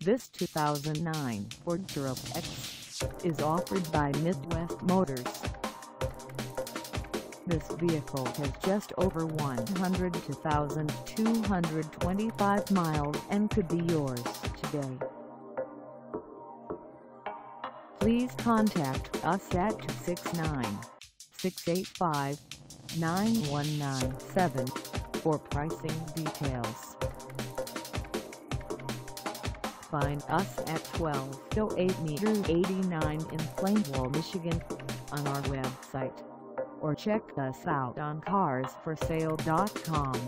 This 2009 Ford Taurus X is offered by Midwest Motors. This vehicle has just over 102,225 miles and could be yours today. Please contact us at 269-685-9197 for pricing details. Find us at 1208 Meter 89 in Plainwell, Michigan, on our website, or check us out on carsforsale.com.